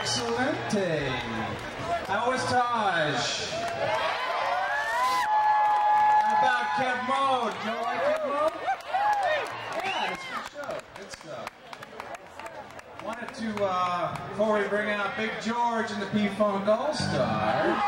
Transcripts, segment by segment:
Excelente. How was Taj? How about Kev Mode? Do you like Kev Mode? Yeah, it's a good show. Good stuff. Wanted to, before we bring out Big George and the P-Funk All-Star,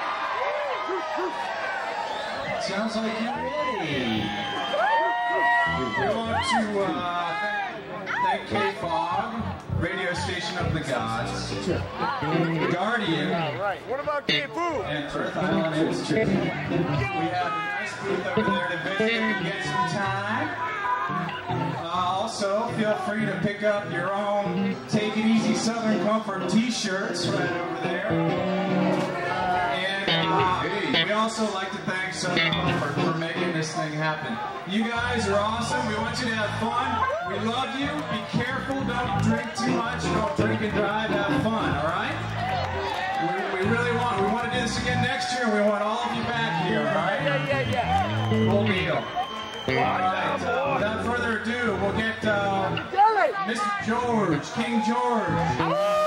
sounds like you're ready. We want to thank K-Fog, radio station of the gods, Guardian, What about K-Foo? and Earth Island Institute. We have a nice booth over there to visit if you get some time. Also, feel free to pick up your own Take It Easy Southern Comfort t-shirts right over there. And we also like to thank Southern Comfort for making this thing happen. You guys are awesome. We want you to have fun. We love you. Be careful. Don't drink too much. Don't drink and drive. Have fun, all right? We really want to do this again next year. We want all of you back here, all right? Yeah. Cool deal. All right, without further ado, we'll get Mr. George, King George.